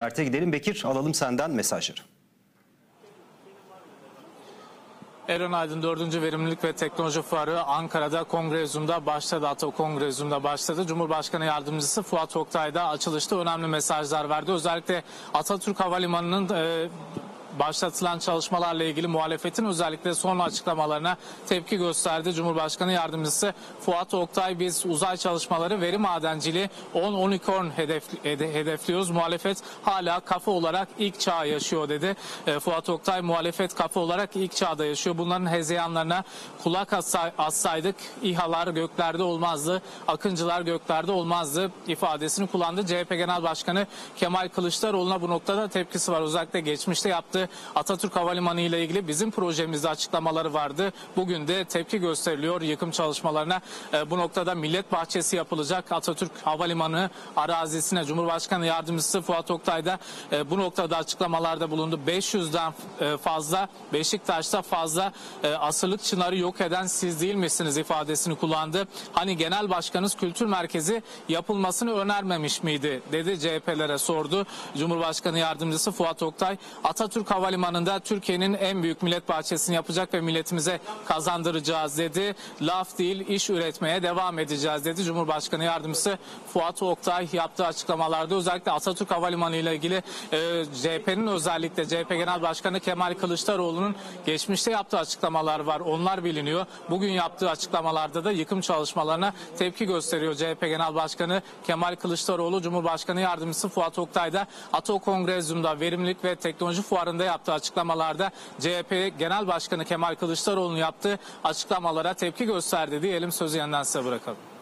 Mert'e gidelim. Bekir, alalım senden mesajları. Eren Aydın 4. Verimlilik ve Teknoloji Fuarı Ankara'da Kongrezyum'da başladı. Ato Kongrezyum'da başladı. Cumhurbaşkanı Yardımcısı Fuat Oktay da açılışta önemli mesajlar verdi. Özellikle Atatürk Havalimanı'nın başlatılan çalışmalarla ilgili muhalefetin özellikle son açıklamalarına tepki gösterdi. Cumhurbaşkanı Yardımcısı Fuat Oktay, biz uzay çalışmaları, veri madenciliği 10 unicorn hedefliyoruz. Muhalefet hala kafa olarak ilk çağı yaşıyor dedi. Fuat Oktay, muhalefet kafa olarak ilk çağda yaşıyor. Bunların hezeyanlarına kulak assaydık İHA'lar göklerde olmazdı, Akıncılar göklerde olmazdı ifadesini kullandı. CHP Genel Başkanı Kemal Kılıçdaroğlu'na bu noktada tepkisi var. Özellikle geçmişte yaptığı Atatürk Havalimanı ile ilgili bizim projemizde açıklamaları vardı. Bugün de tepki gösteriliyor yıkım çalışmalarına. Bu noktada millet bahçesi yapılacak Atatürk Havalimanı arazisine. Cumhurbaşkanı Yardımcısı Fuat Oktay da bu noktada açıklamalarda bulundu. 500'den fazla, Beşiktaş'ta fazla asırlık çınarı yok eden siz değil misiniz ifadesini kullandı. Hani genel başkanınız kültür merkezi yapılmasını önermemiş miydi dedi, CHP'lere sordu. Cumhurbaşkanı Yardımcısı Fuat Oktay, Atatürk Havalimanı'nda Türkiye'nin en büyük millet bahçesini yapacak ve milletimize kazandıracağız dedi. Laf değil, iş üretmeye devam edeceğiz dedi. Cumhurbaşkanı Yardımcısı Fuat Oktay yaptığı açıklamalarda özellikle Atatürk Havalimanı ile ilgili CHP'nin, özellikle CHP Genel Başkanı Kemal Kılıçdaroğlu'nun geçmişte yaptığı açıklamalar var. Onlar biliniyor. Bugün yaptığı açıklamalarda da yıkım çalışmalarına tepki gösteriyor CHP Genel Başkanı Kemal Kılıçdaroğlu. Cumhurbaşkanı Yardımcısı Fuat Oktay da Ato Kongrezyum'da Verimlilik ve Teknoloji Fuarı'nda yaptığı açıklamalarda CHP Genel Başkanı Kemal Kılıçdaroğlu'nun yaptığı açıklamalara tepki gösterdi diyelim, sözü yeniden size bırakalım.